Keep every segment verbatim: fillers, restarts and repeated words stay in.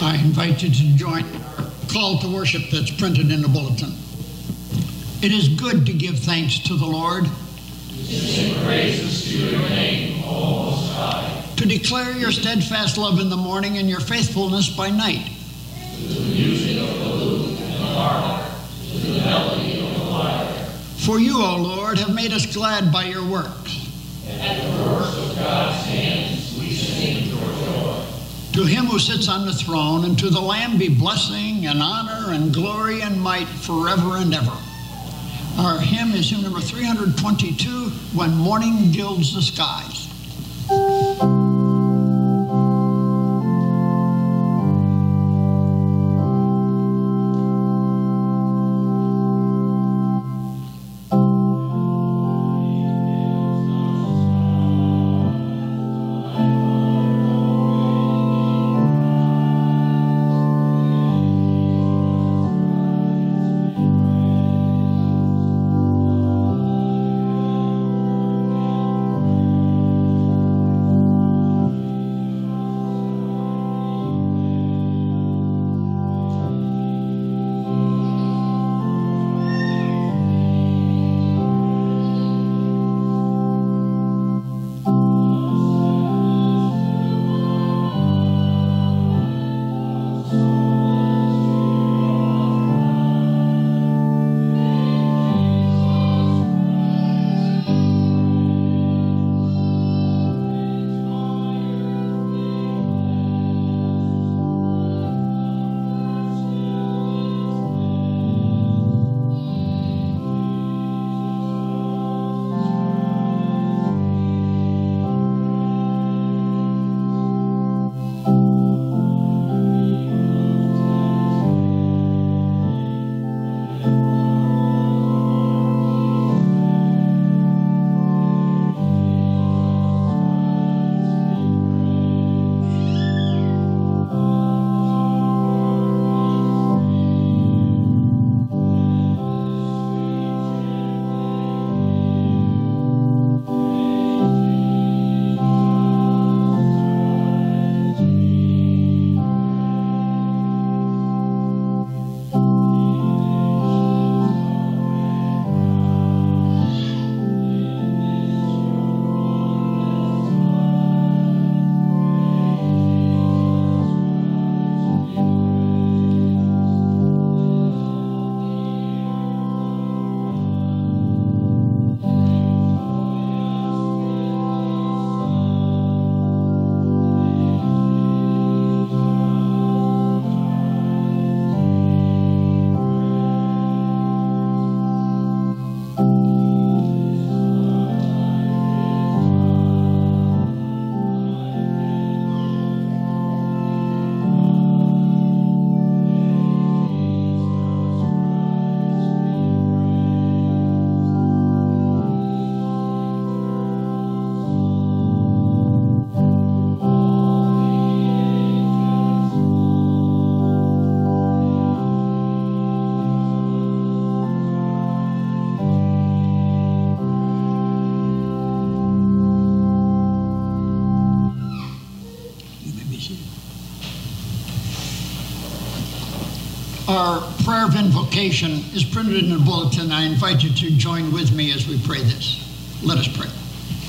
I invite you to join our call to worship that's printed in the bulletin. It is good to give thanks to the Lord, to sing praises to your name, O Most High, to declare your steadfast love in the morning and your faithfulness by night, to the music of the lute and the harp, to the melody of the lyre. For you, O Lord, have made us glad by your works. At the works of God's hands we sing for joy. To him who sits on the throne and to the Lamb be blessing and honor and glory and might forever and ever. Our hymn is hymn number three hundred twenty-two, When Morning Gilds the Skies. Our prayer of invocation is printed in the bulletin. I invite you to join with me as we pray this. Let us pray.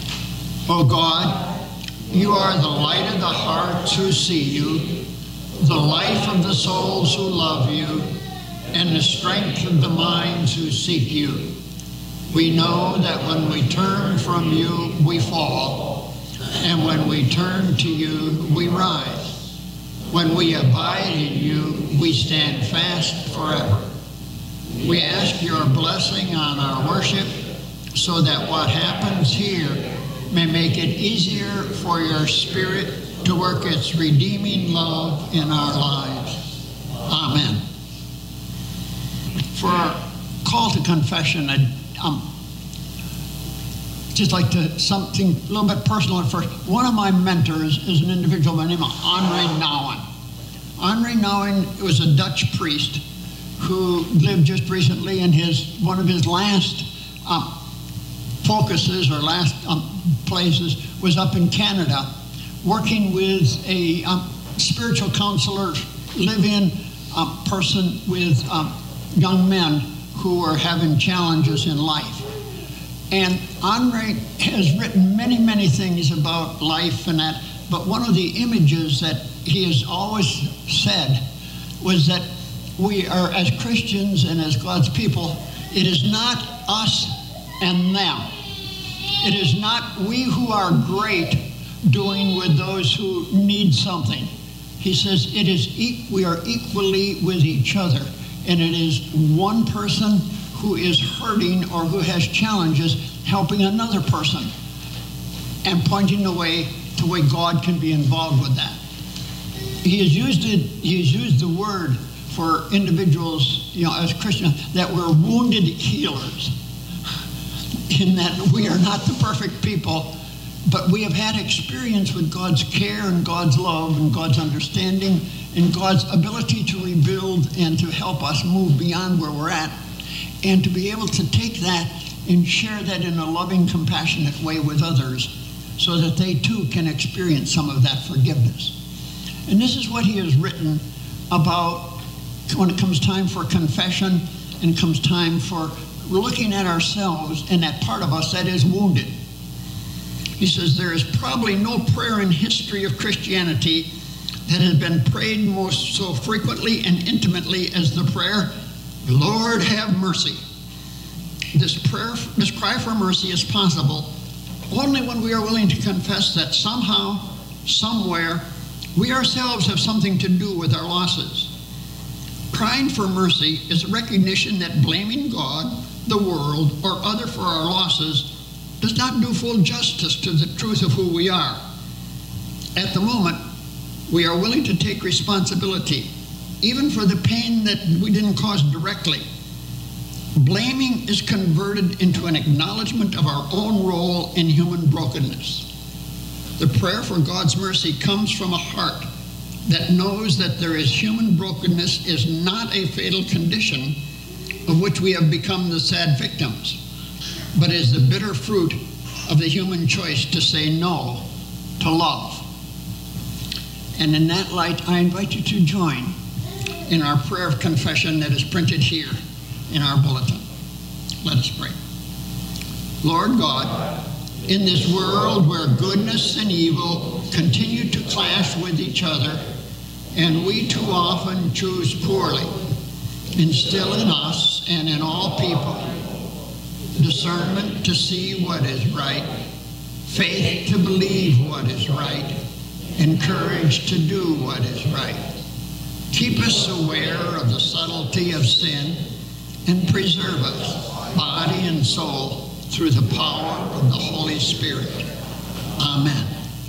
O God, you are the light of the hearts who see you, the life of the souls who love you, and the strength of the minds who seek you. We know that when we turn from you, we fall, and when we turn to you, we rise. When we abide in you, we stand fast forever. We ask your blessing on our worship so that what happens here may make it easier for your Spirit to work its redeeming love in our lives. Amen. For our call to confession, I'd um, just like to something a little bit personal at first. One of my mentors is an individual by the name of Henri Nouwen. Henri Nouwen was a Dutch priest who lived just recently, and his one of his last um, focuses or last um, places was up in Canada, working with a um, spiritual counselor live-in uh, person with um, young men who are having challenges in life. And Andre has written many, many things about life and that, but one of the images that he has always said was that we are, as Christians and as God's people, it is not us and them. It is not we who are great doing with those who need something. He says it is e- we are equally with each other, and it is one person who is hurting or who has challenges helping another person and pointing the way to where God can be involved with that. He has used it, he has used the word for individuals, you know, as Christians, that we're wounded healers, in that we are not the perfect people, but we have had experience with God's care and God's love and God's understanding and God's ability to rebuild and to help us move beyond where we're at, and to be able to take that and share that in a loving, compassionate way with others so that they too can experience some of that forgiveness. And this is what he has written about when it comes time for confession and comes time for looking at ourselves and that part of us that is wounded. He says, there is probably no prayer in history of Christianity that has been prayed most so frequently and intimately as the prayer, Lord, have mercy. This prayer, this cry for mercy is possible only when we are willing to confess that somehow, somewhere, we ourselves have something to do with our losses. Crying for mercy is a recognition that blaming God, the world, or other for our losses does not do full justice to the truth of who we are. At the moment, we are willing to take responsibility, even for the pain that we didn't cause directly. Blaming is converted into an acknowledgement of our own role in human brokenness. The prayer for God's mercy comes from a heart that knows that there is human brokenness is not a fatal condition of which we have become the sad victims, but is the bitter fruit of the human choice to say no to love. And in that light, I invite you to join in our prayer of confession that is printed here in our bulletin. Let us pray. Lord God, in this world where goodness and evil continue to clash with each other, and we too often choose poorly, instill in us and in all people discernment to see what is right, faith to believe what is right, and courage to do what is right. Keep us aware of the subtlety of sin and preserve us, body and soul, through the power of the Holy Spirit. Amen.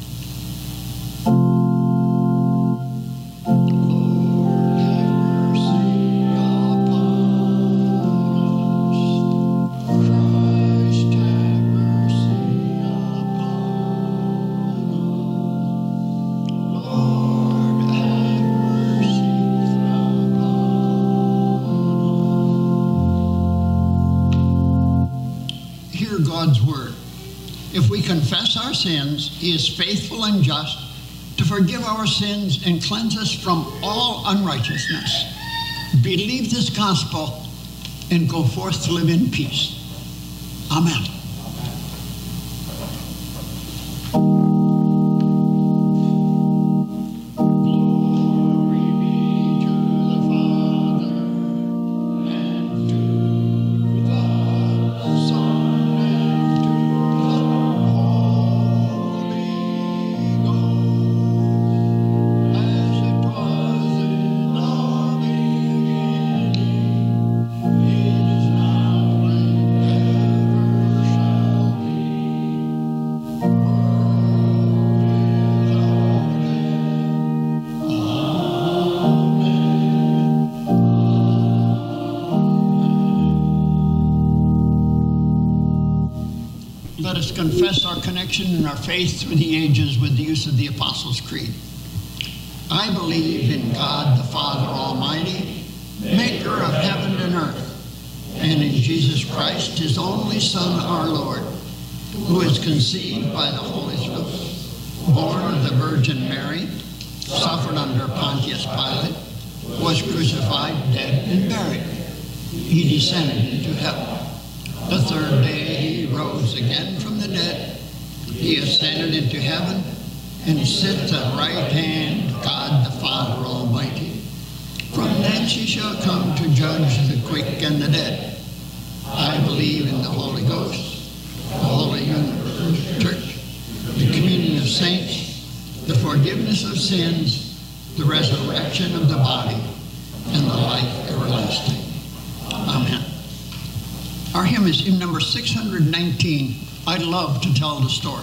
God's word. If we confess our sins, he is faithful and just to forgive our sins and cleanse us from all unrighteousness. Believe this gospel and go forth to live in peace. Amen. Let us confess our connection and our faith through the ages with the use of the Apostles' Creed. I believe in God the Father Almighty, maker of heaven and earth, and in Jesus Christ, his only Son, our Lord, who is conceived by the Holy Spirit, born of the Virgin Mary, suffered under Pontius Pilate, crucified, dead, and buried. He descended into heaven. The third day he rose again from the dead. He ascended into heaven and sits at the right hand of God the Father Almighty. From thence he shall come to judge the quick and the dead. I believe in the Holy Ghost, the Holy Universal Church, the communion of saints, the forgiveness of sins, the resurrection of the body, and the life everlasting. Amen. Our hymn is hymn number six hundred nineteen, I Love to Tell the Story.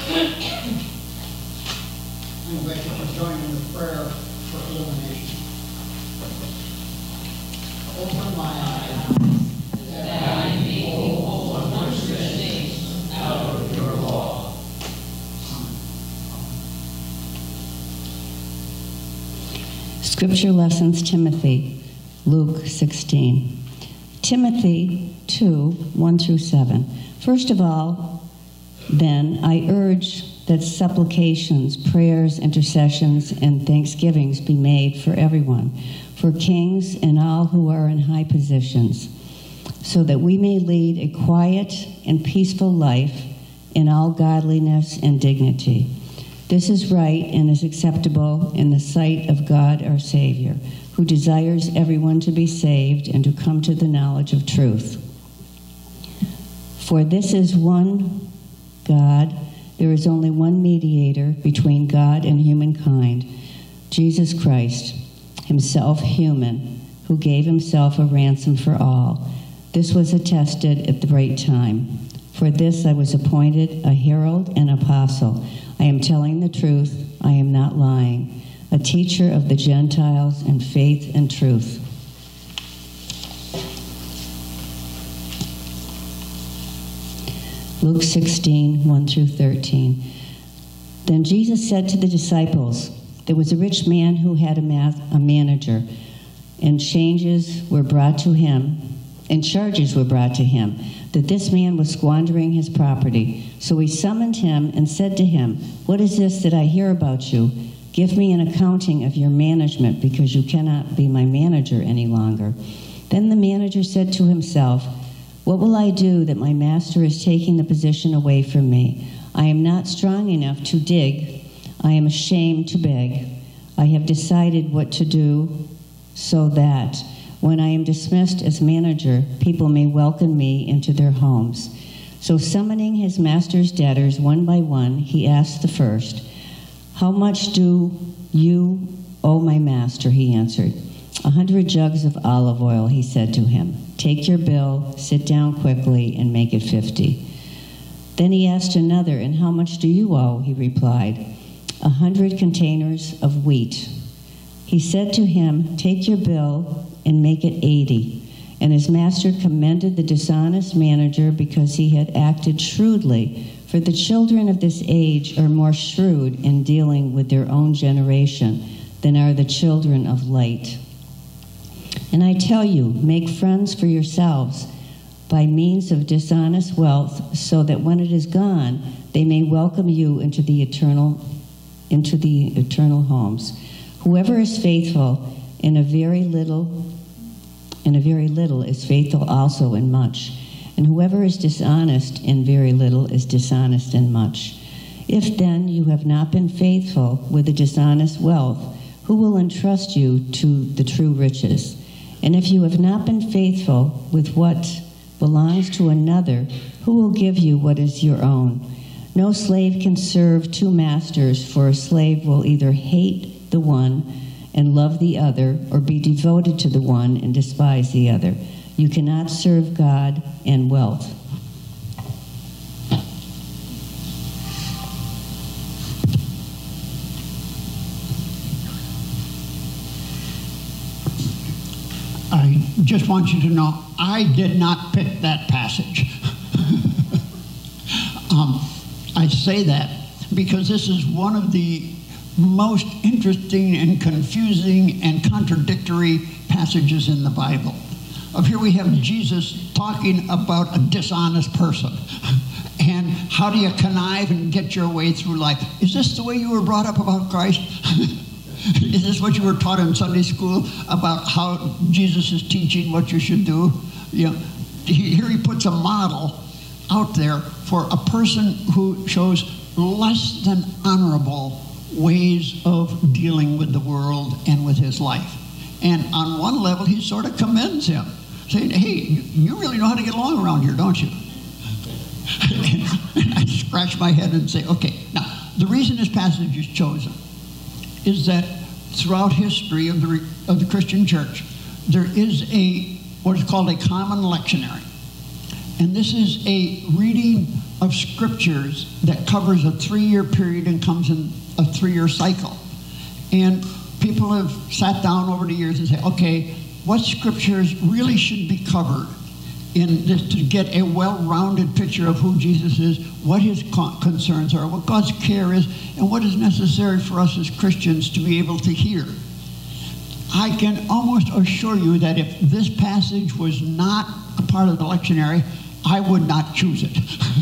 I invite you to join in the prayer for illumination. Open my eyes, that I may behold wondrous things out of your law. Scripture lessons, Timothy, Luke sixteen. Timothy two, one through seven. First of all, then, I urge that supplications, prayers, intercessions, and thanksgivings be made for everyone, for kings and all who are in high positions, so that we may lead a quiet and peaceful life in all godliness and dignity. This is right and is acceptable in the sight of God our Savior, who desires everyone to be saved and to come to the knowledge of truth. For this is one God, there is only one mediator between God and humankind, Jesus Christ, himself human, who gave himself a ransom for all. This was attested at the right time. For this I was appointed a herald and apostle. I am telling the truth, I am not lying, a teacher of the Gentiles in faith and truth. Luke sixteen, one through thirteen. Then Jesus said to the disciples, there was a rich man who had a, ma- a manager, and changes were brought to him, and charges were brought to him, that this man was squandering his property. So he summoned him and said to him, what is this that I hear about you? Give me an accounting of your management, because you cannot be my manager any longer. Then the manager said to himself, what will I do that my master is taking the position away from me? I am not strong enough to dig. I am ashamed to beg. I have decided what to do so that when I am dismissed as manager, people may welcome me into their homes. So summoning his master's debtors one by one, he asked the first, how much do you owe my master? He answered. A hundred jugs of olive oil, he said to him. Take your bill, sit down quickly, and make it fifty. Then he asked another, and how much do you owe? He replied. A hundred containers of wheat. He said to him, take your bill and make it eighty. And his master commended the dishonest manager because he had acted shrewdly. For the children of this age are more shrewd in dealing with their own generation than are the children of light. And I tell you, make friends for yourselves by means of dishonest wealth, so that when it is gone, they may welcome you into the eternal, into the eternal homes. Whoever is faithful in a very little, in a very little is faithful also in much. And whoever is dishonest in very little is dishonest in much. If then you have not been faithful with the dishonest wealth, who will entrust you to the true riches? And if you have not been faithful with what belongs to another, who will give you what is your own? No slave can serve two masters, for a slave will either hate the one and love the other, or be devoted to the one and despise the other. You cannot serve God and wealth. I just want you to know, I did not pick that passage. um, I say that because this is one of the most interesting and confusing and contradictory passages in the Bible. Of here we have Jesus talking about a dishonest person. And how do you connive and get your way through life? Is this the way you were brought up about Christ? Is this what you were taught in Sunday school about how Jesus is teaching what you should do? You know, here he puts a model out there for a person who shows less than honorable ways of dealing with the world and with his life. And on one level, he sort of commends him, saying, hey, you really know how to get along around here, don't you? And I scratch my head and say, okay, now, the reason this passage is chosen is that throughout history of the, of the Christian church, there is a, what is called a common lectionary. And this is a reading of scriptures that covers a three-year period and comes in a three-year cycle. And people have sat down over the years and said, okay, what scriptures really should be covered in this to get a well-rounded picture of who Jesus is, what his concerns are, what God's care is, and what is necessary for us as Christians to be able to hear. I can almost assure you that if this passage was not a part of the lectionary, I would not choose it.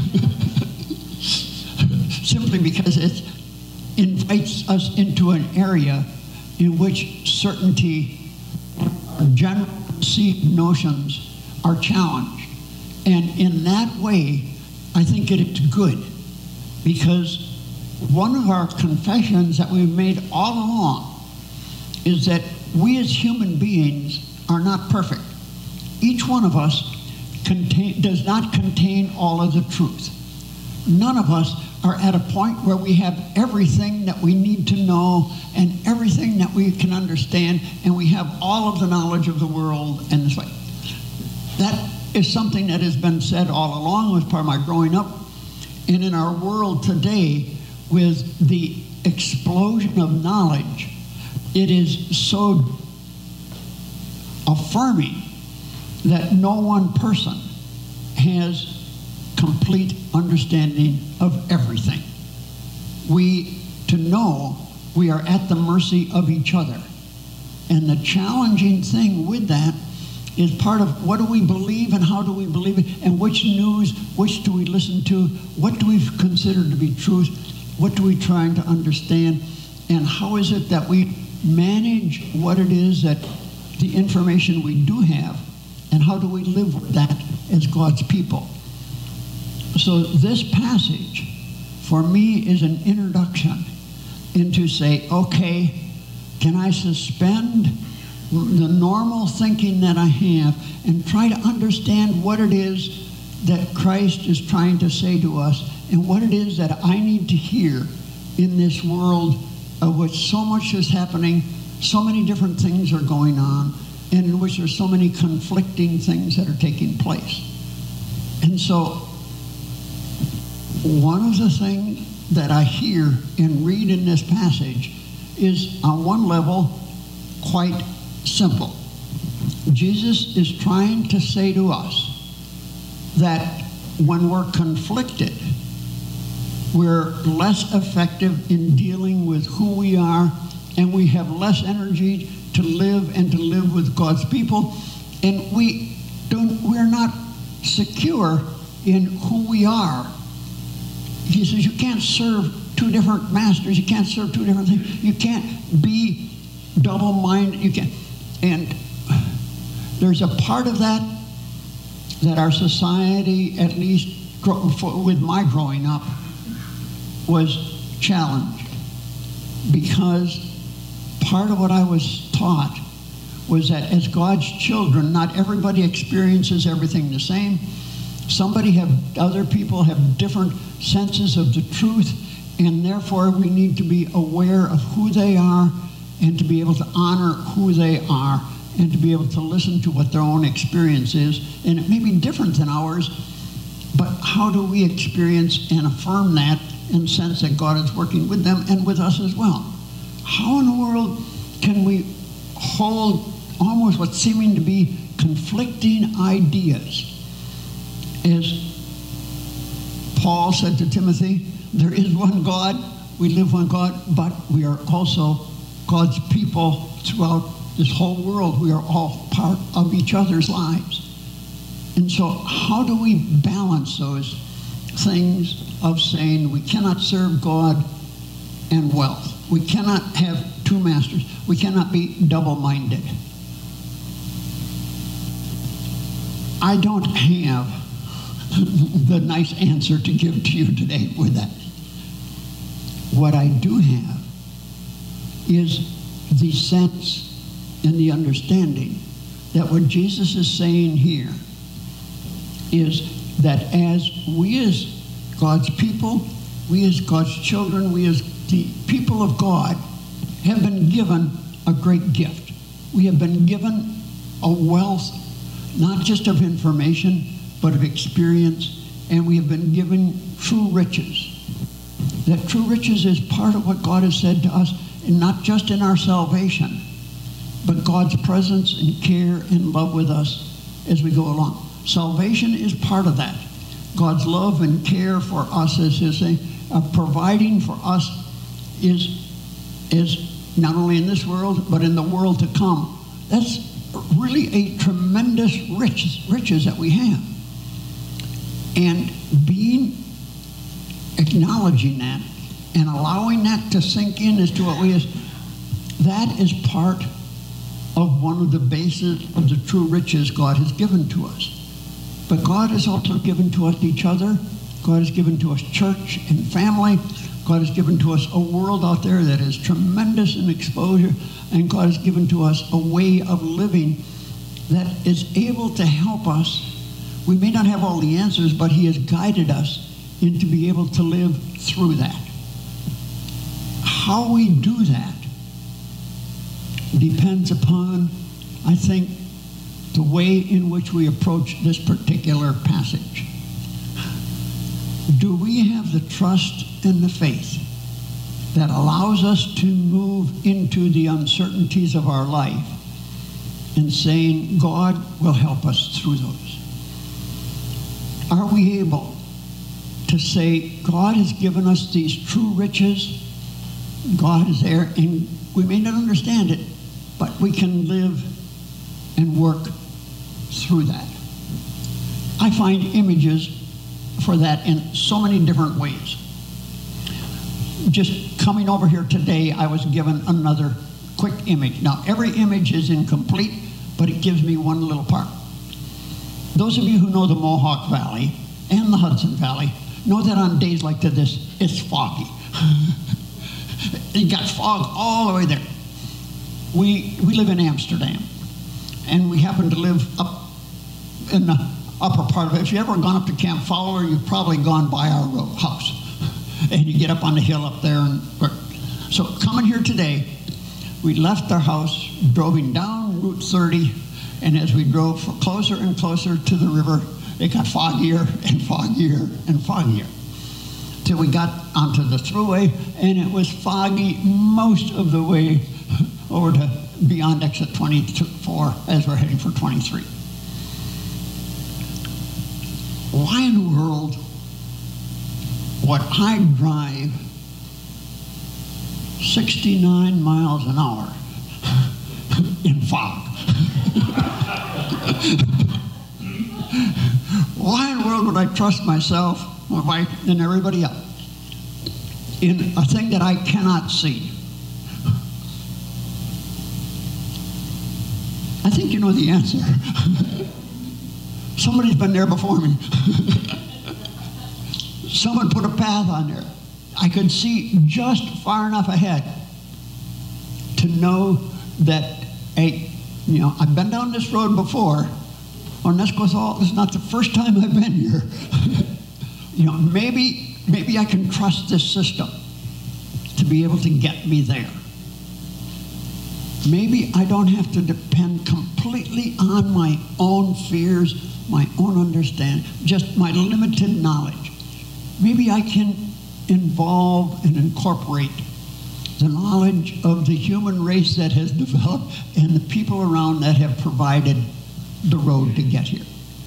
Simply because it invites us into an area in which certainty, general conceived notions are challenged. And in that way, I think it's good, because one of our confessions that we've made all along is that we as human beings are not perfect. Each one of us contain, does not contain all of the truth. None of us are at a point where we have everything that we need to know and everything that we can understand, and we have all of the knowledge of the world and this way. That is something that has been said all along as part of my growing up. And in our world today, with the explosion of knowledge, it is so affirming that no one person has complete understanding of everything. We, to know, we are at the mercy of each other. And the challenging thing with that is part of what do we believe and how do we believe it, and which news, which do we listen to, what do we consider to be truth, what do we try to understand, and how is it that we manage what it is that the information we do have, and how do we live with that as God's people. So this passage, for me, is an introduction into say, okay, can I suspend the normal thinking that I have and try to understand what it is that Christ is trying to say to us, and what it is that I need to hear in this world of which so much is happening, so many different things are going on, and in which there's so many conflicting things that are taking place. And so one of the things that I hear and read in this passage is, on one level, quite simple. Jesus is trying to say to us that when we're conflicted, we're less effective in dealing with who we are, and we have less energy to live and to live with God's people, and we don't, we're not secure in who we are. He says you can't serve two different masters, you can't serve two different things, you can't be double-minded, you can't. And there's a part of that that our society, at least with my growing up, was challenged, because part of what I was taught was that as God's children, not everybody experiences everything the same. Somebody have, other people have different senses of the truth, and therefore we need to be aware of who they are and to be able to honor who they are and to be able to listen to what their own experience is. And it may be different than ours, but how do we experience and affirm that and sense that God is working with them and with us as well? How in the world can we hold almost what's seeming to be conflicting ideas? As Paul said to Timothy, there is one God, we live one God, but we are also God's people throughout this whole world. We are all part of each other's lives. And so how do we balance those things of saying we cannot serve God and wealth? We cannot have two masters. We cannot be double-minded. I don't have the nice answer to give to you today with that. What I do have is the sense and the understanding that what Jesus is saying here is that as we as God's people, we as God's children, we as the people of God have been given a great gift. We have been given a wealth, not just of information, but of experience and we have been given true riches. That true riches is part of what God has said to us, and not just in our salvation, but God's presence and care and love with us as we go along. Salvation is part of that. God's love and care for us, as His saying, uh, providing for us is, is not only in this world, but in the world to come. That's really a tremendous riches, riches that we have. And being, acknowledging that and allowing that to sink in as to what we is, that is part of one of the bases of the true riches God has given to us. But God has also given to us each other. God has given to us church and family. God has given to us a world out there that is tremendous in exposure. And God has given to us a way of living that is able to help us. We may not have all the answers, but He has guided us into be able to live through that. How we do that depends upon, I think, the way in which we approach this particular passage. Do we have the trust and the faith that allows us to move into the uncertainties of our life and saying, God will help us through those? Are we able to say, God has given us these true riches, God is there, and we may not understand it, but we can live and work through that? I find images for that in so many different ways. Just coming over here today, I was given another quick image. Now, every image is incomplete, but it gives me one little part. Those of you who know the Mohawk Valley and the Hudson Valley know that on days like this, it's foggy. You got fog all the way there. We, we live in Amsterdam, and we happen to live up in the upper part of it. If you've ever gone up to Camp Fowler, you've probably gone by our road, house. And you get up on the hill up there. And so coming here today, we left our house, drove down Route thirty, and as we drove closer and closer to the river, it got foggier and foggier and foggier, till we got onto the thruway, and it was foggy most of the way over to beyond exit twenty-four as we're heading for twenty-three. Why in the world would I drive sixty-nine miles an hour in fog? Why in the world would I trust myself, my wife, and everybody else in a thing that I cannot see? I think you know the answer. Somebody's been there before me. Someone put a path on there. I could see just far enough ahead to know that, hey, you know, I've been down this road before. Onesquethaw, this is not the first time I've been here. You know, maybe, maybe I can trust this system to be able to get me there. Maybe I don't have to depend completely on my own fears, my own understanding, just my limited knowledge. Maybe I can involve and incorporate the knowledge of the human race that has developed and the people around that have provided the road to get here.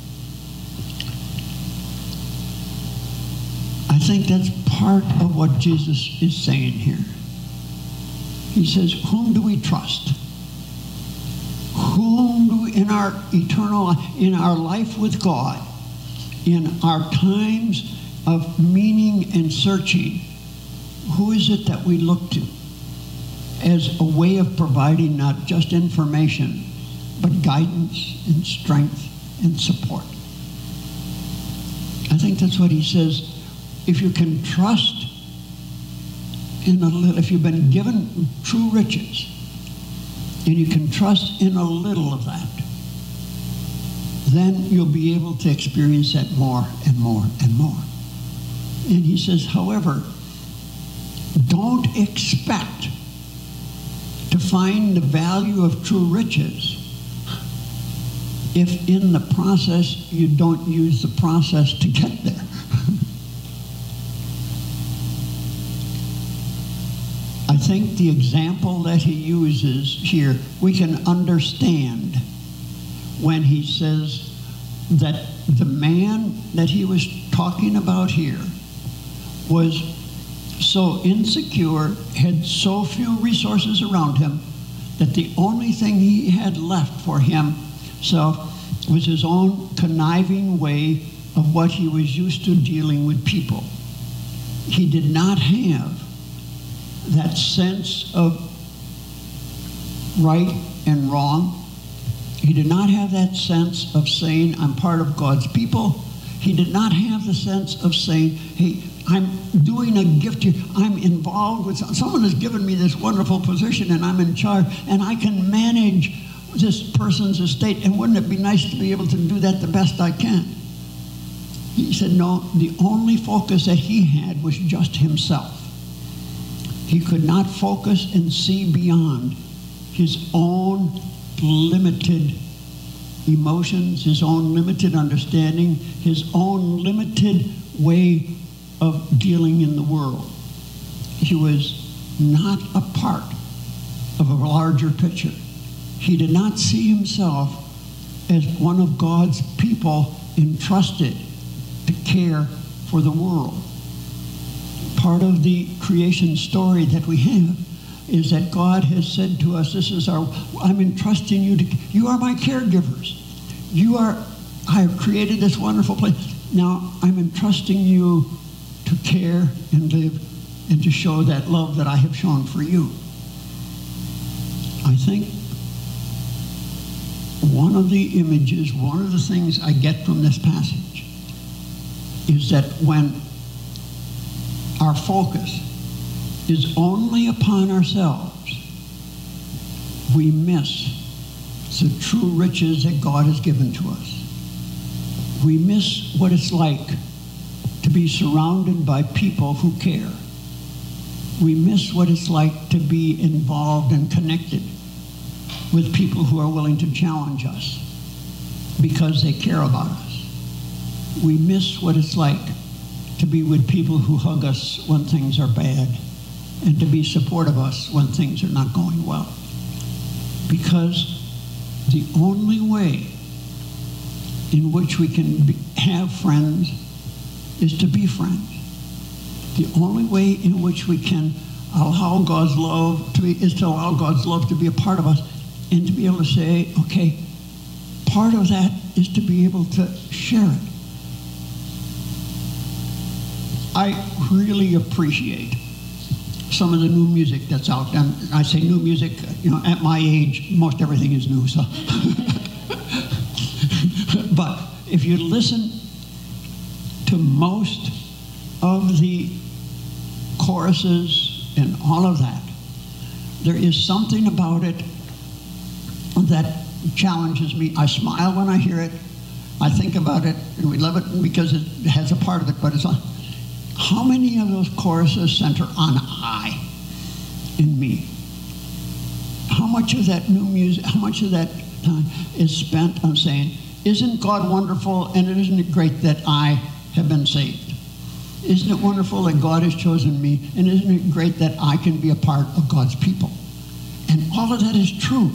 I think that's part of what Jesus is saying here. He says, whom do we trust? Whom do we, in our eternal, in our life with God, in our times of meaning and searching, who is it that we look to as a way of providing not just information, but guidance and strength and support? I think that's what he says. If you can trust in a little, if you've been given true riches, and you can trust in a little of that, then you'll be able to experience that more and more and more. And he says, however, don't expect to find the value of true riches if in the process you don't use the process to get there. I think the example that he uses here, we can understand when he says that the man that he was talking about here was so insecure, had so few resources around him, that the only thing he had left for himself was his own conniving way of what he was used to dealing with people. He did not have that sense of right and wrong. He did not have that sense of saying, I'm part of God's people. He did not have the sense of saying, hey, I'm doing a gift here. I'm involved with, someone has given me this wonderful position and I'm in charge and I can manage this person's estate, and wouldn't it be nice to be able to do that the best I can? He said, no, the only focus that he had was just himself. He could not focus and see beyond his own limited emotions, his own limited understanding, his own limited way of dealing in the world. He was not a part of a larger picture. He did not see himself as one of God's people entrusted to care for the world. Part of the creation story that we have is that God has said to us, this is our, I'm entrusting you to, you are my caregivers. You are, I have created this wonderful place. Now I'm entrusting you to care and live and to show that love that I have shown for you. I think one of the images, one of the things I get from this passage is that when our focus is only upon ourselves, we miss the true riches that God has given to us. We miss what it's like to be surrounded by people who care. We miss what it's like to be involved and connected with people who are willing to challenge us because they care about us. We miss what it's like to be with people who hug us when things are bad and to be supportive of us when things are not going well. Because the only way in which we can be, have friends is to be friends. The only way in which we can allow God's love to be is to allow God's love to be a part of us and to be able to say, okay, part of that is to be able to share it. I really appreciate some of the new music that's out. And I say new music, you know, at my age, most everything is new, so. But if you listen to most of the choruses and all of that, there is something about it that challenges me. I smile when I hear it. I think about it, and we love it because it has a part of it, but it's like, how many of those choruses center on I in me? How much of that new music, how much of that time is spent on saying, isn't God wonderful, and isn't it great that I have been saved? Isn't it wonderful that God has chosen me, and isn't it great that I can be a part of God's people? And all of that is true.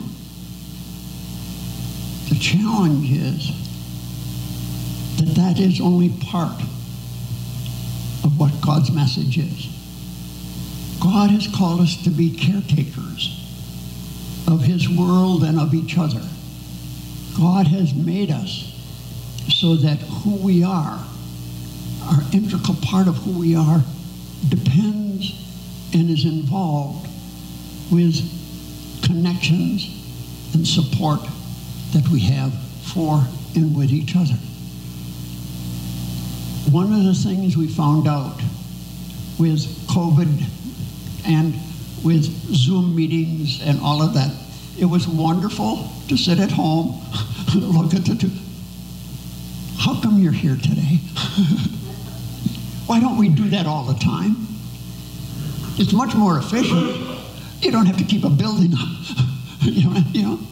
The challenge is that that is only part of what God's message is. God has called us to be caretakers of his world and of each other. God has made us so that who we are, our integral part of who we are, depends and is involved with connections and support that we have for and with each other. One of the things we found out with COVID and with Zoom meetings and all of that, it was wonderful to sit at home, look at the two. How come you're here today? Why don't we do that all the time? It's much more efficient. You don't have to keep a building up. you know, you know?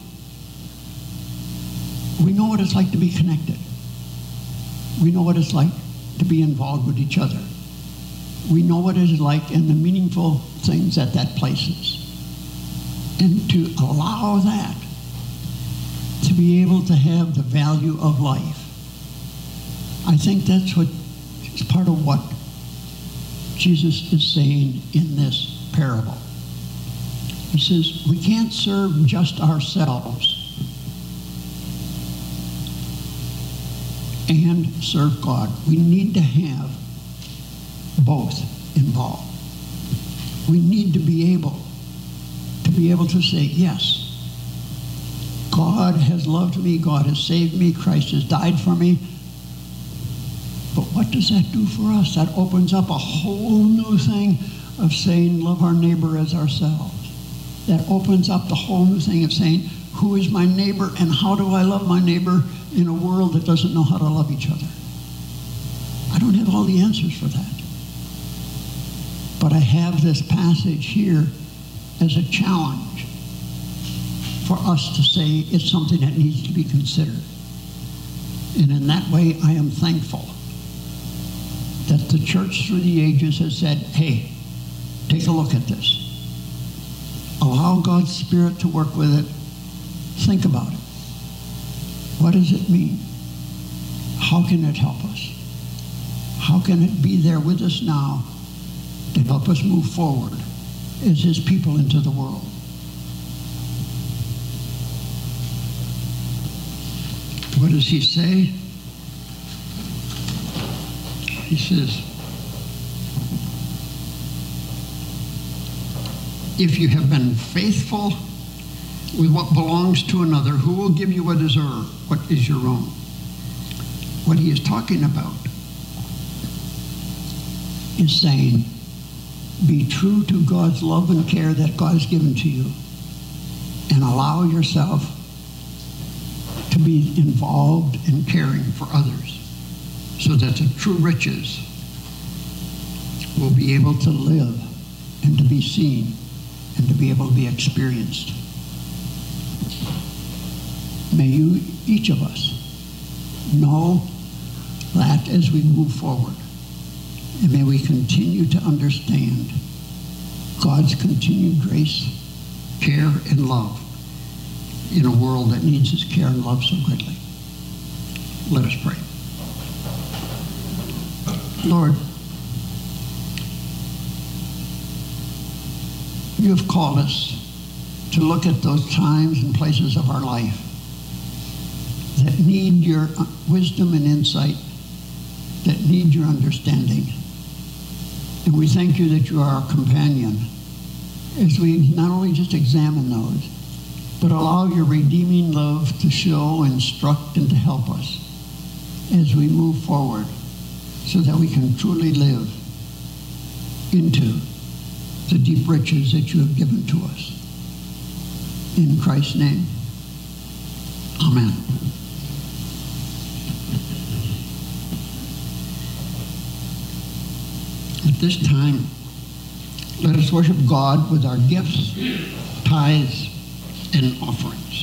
We know what it's like to be connected. We know what it's like to be involved with each other. we know what it is like and the meaningful things that that places. And to allow that to be able to have the value of life, I think that's what is part of what Jesus is saying in this parable. He says, we can't serve just ourselves and serve God. We need to have both involved. We need to be able to be able to say, yes, God has loved me, God has saved me, Christ has died for me. But what does that do for us? That opens up a whole new thing of saying, love our neighbor as ourselves. That opens up the whole new thing of saying, who is my neighbor and how do I love my neighbor in a world that doesn't know how to love each other? I don't have all the answers for that. But I have this passage here as a challenge for us to say it's something that needs to be considered. And in that way, I am thankful that the church through the ages has said, hey, take a look at this. Allow God's Spirit to work with it. Think about it. What does it mean? How can it help us? How can it be there with us now to help us move forward as His people into the world? What does He say? He says, if you have been faithful with what belongs to another, who will give you what is your, what is your own? What he is talking about is saying, be true to God's love and care that God has given to you, and allow yourself to be involved in caring for others, so that the true riches will be able to live and to be seen and to be able to be experienced. May you, each of us, know that as we move forward. And may we continue to understand God's continued grace, care, and love in a world that needs His care and love so greatly. Let us pray. Lord, you have called us to look at those times and places of our life that need your wisdom and insight, that need your understanding. And we thank you that you are our companion as we not only just examine those, but allow your redeeming love to show, instruct, and to help us as we move forward so that we can truly live into the deep riches that you have given to us. In Christ's name, amen. At this time, let us worship God with our gifts, tithes, and offerings.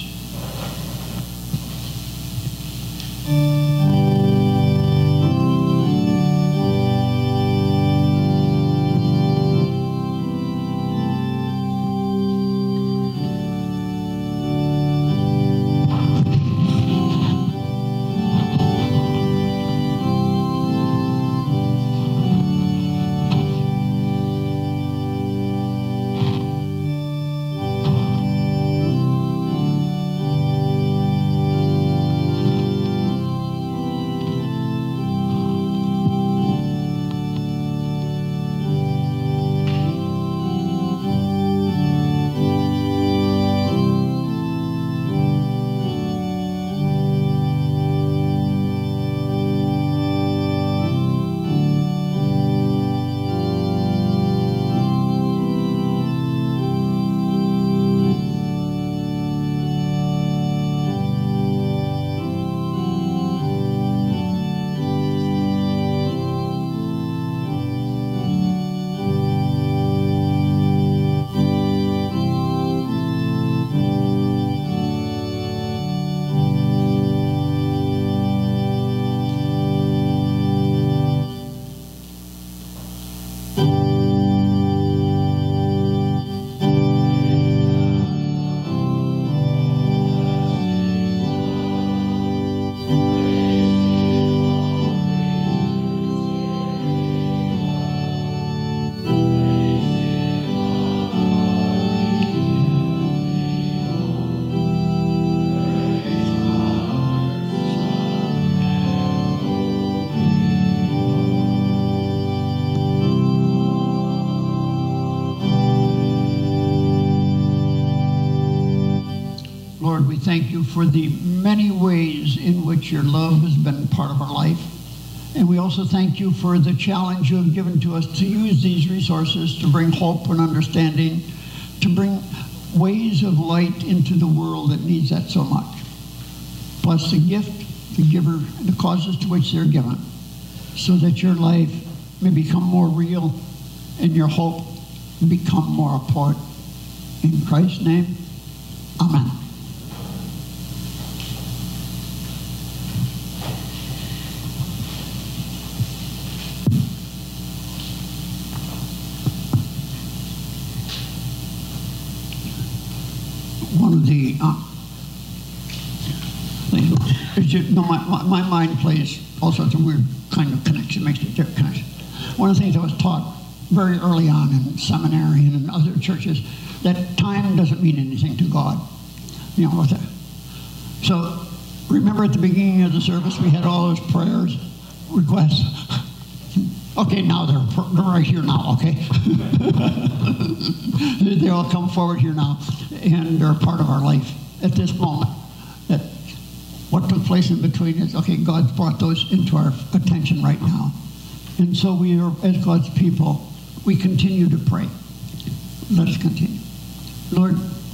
we thank you for the many ways in which your love has been part of our life. And we also thank you for the challenge you have given to us to use these resources to bring hope and understanding, to bring ways of light into the world that needs that so much. Bless the gift, the giver, and the causes to which they're given, so that your life may become more real and your hope become more important. In Christ's name, amen. One of the uh, things, is just, no, my, my, my mind plays all sorts of weird kind of connection, makes a different connection. One of the things I was taught very early on in seminary and in other churches, that time doesn't mean anything to God. You know what that? So remember at the beginning of the service we had all those prayers, requests. Okay, now they're, they're right here now, okay? They all come forward here now, and they're a part of our life at this moment. That what took place in between is, okay, God's brought those into our attention right now. And so we are, as God's people, we continue to pray. Let us continue. Lord,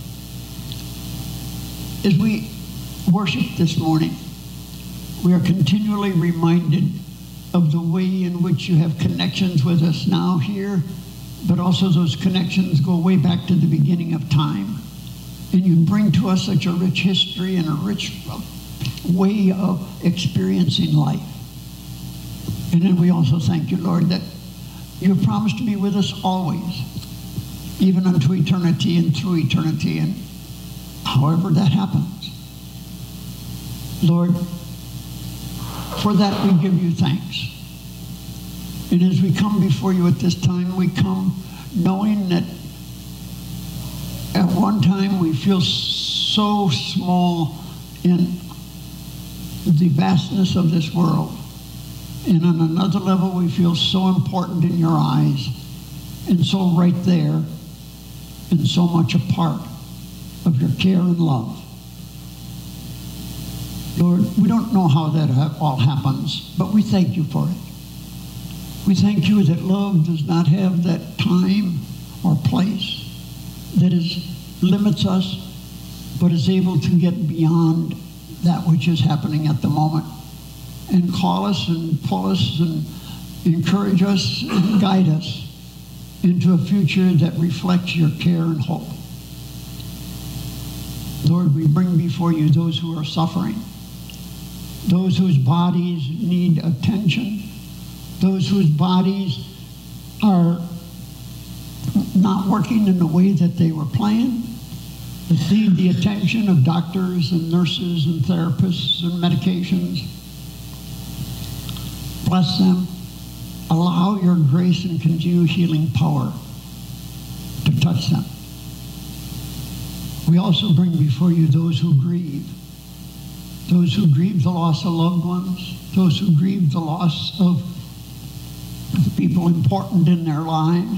as we worship this morning, we are continually reminded of the way in which you have connections with us now here, but also those connections go way back to the beginning of time. And you bring to us such a rich history and a rich way of experiencing life. And then we also thank you, Lord, that you have promised to be with us always, even unto eternity and through eternity, and however that happens. Lord, for that we give you thanks. And as we come before you at this time, we come knowing that at one time we feel so small in the vastness of this world. And on another level, we feel so important in your eyes, and so right there, and so much a part of your care and love. Lord, we don't know how that all happens, but we thank you for it. We thank you that love does not have that time or place that is limits us, but is able to get beyond that which is happening at the moment, and call us and pull us and encourage us and guide us into a future that reflects your care and hope. Lord, we bring before you those who are suffering, those whose bodies need attention, those whose bodies are not working in the way that they were planned, that need the attention of doctors and nurses and therapists and medications. Bless them. Allow your grace and continued healing power to touch them. We also bring before you those who grieve, those who grieve the loss of loved ones, those who grieve the loss of people important in their lives,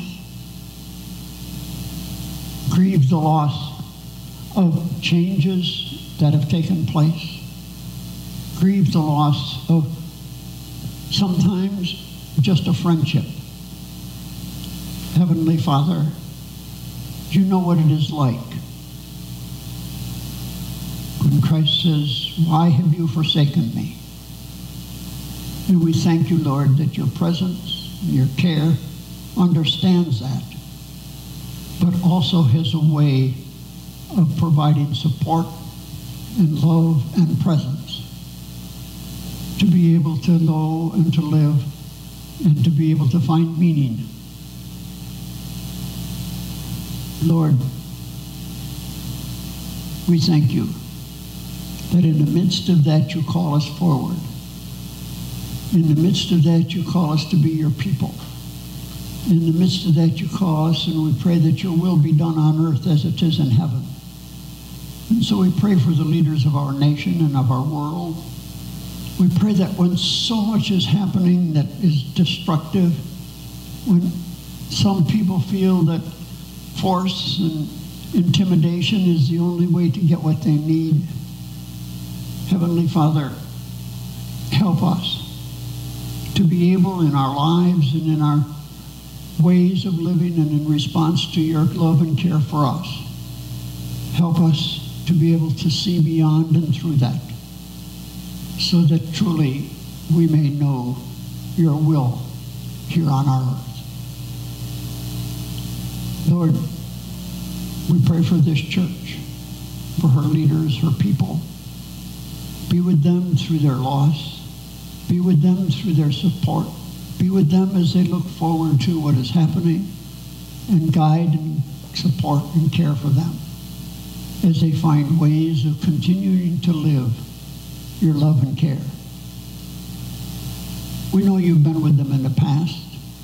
grieve the loss of changes that have taken place, grieve the loss of sometimes just a friendship. Heavenly Father, you know what it is like when Christ says, why have you forsaken me? And we thank you, Lord, that your presence, your care understands that, but also has a way of providing support and love and presence to be able to know and to live and to be able to find meaning. Lord, we thank you that in the midst of that you call us forward. In the midst of that you call us to be your people. In the midst of that you call us, and we pray that your will be done on earth as it is in heaven. And so we pray for the leaders of our nation and of our world. We pray that when so much is happening that is destructive, when some people feel that force and Intimidation is the only way to get what they need. Heavenly Father, help us to be able in our lives and in our ways of living and in response to your love and care for us. Help us to be able to see beyond and through that, so that truly we may know your will here on our earth. Lord, we pray for this church, for her leaders, her people. Be with them through their loss. Be with them through their support. Be with them as they look forward to what is happening, and guide and support and care for them as they find ways of continuing to live your love and care. We know you've been with them in the past.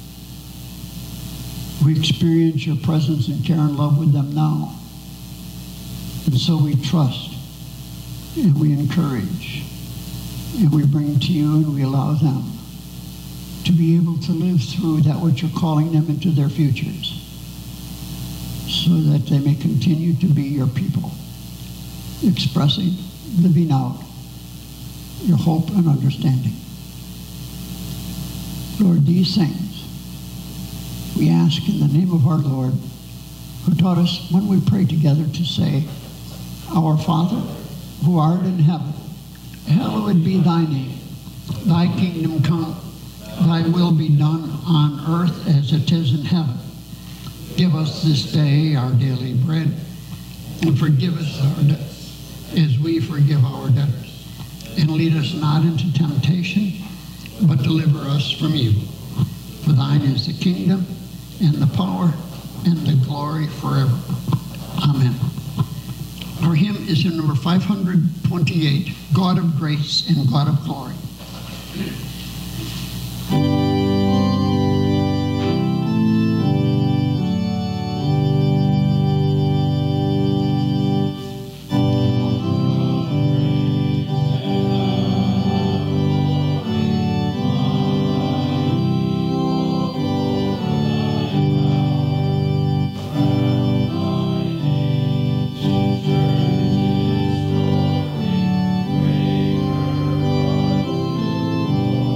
We experience your presence and care and love with them now. And so we trust and we encourage and we bring to you and we allow them to be able to live through that which you're calling them into their futures, so that they may continue to be your people, expressing, living out your hope and understanding. Lord, these things we ask in the name of our Lord, who taught us when we pray together to say, Our Father, who art in heaven, hallowed be thy name. Thy kingdom come, thy will be done on earth as it is in heaven. Give us this day our daily bread, and forgive us our debts as we forgive our debtors. And lead us not into temptation, but deliver us from evil. For thine is the kingdom, and the power, and the glory forever. Amen. Our hymn is in number five hundred twenty-eight, God of Grace and God of Glory. Thank you.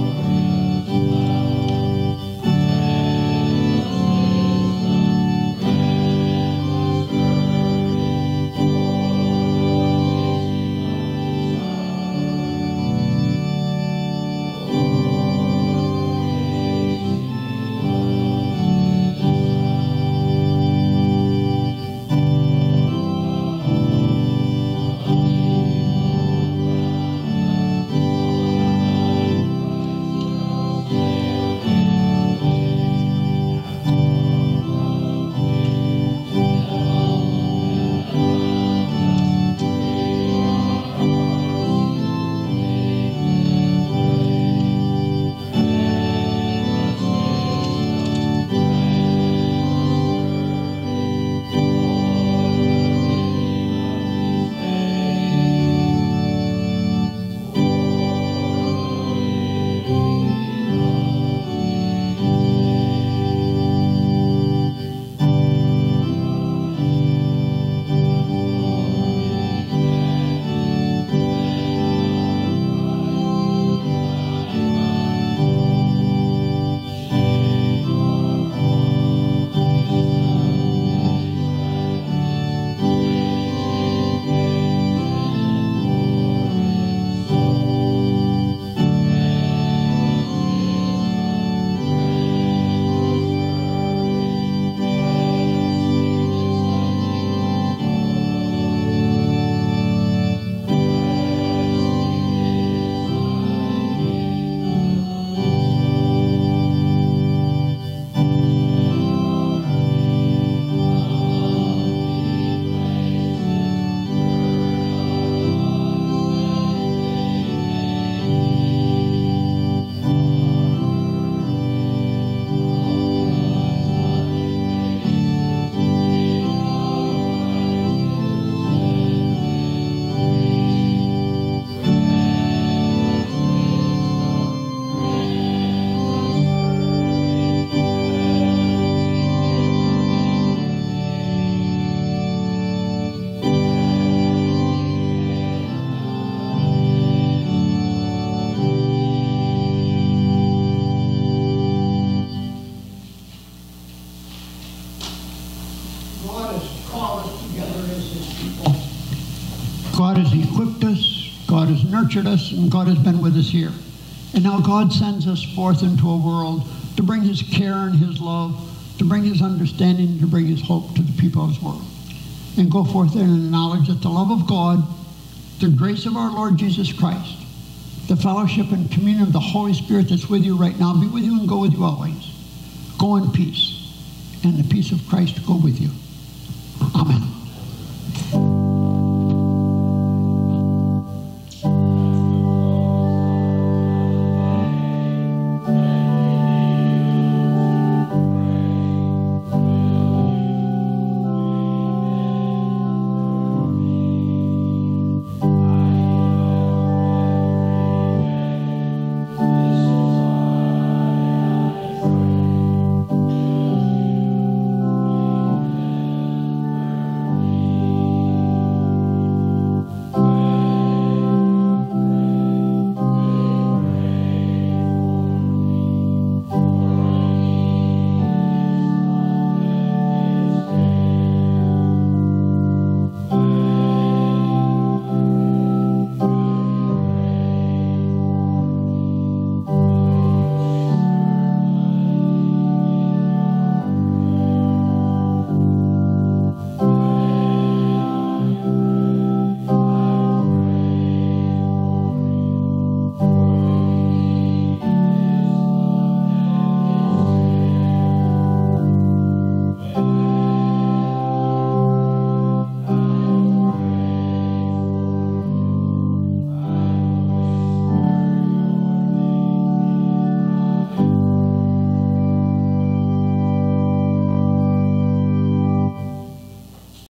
God has called us together as His people. God has equipped us, God has nurtured us, and God has been with us here. And now God sends us forth into a world to bring His care and His love, to bring His understanding, to bring His hope to the people of His world. And go forth there in the knowledge that the love of God, the grace of our Lord Jesus Christ, the fellowship and communion of the Holy Spirit that's with you right now, be with you and go with you always. Go in peace, and the peace of Christ go with you. Amen.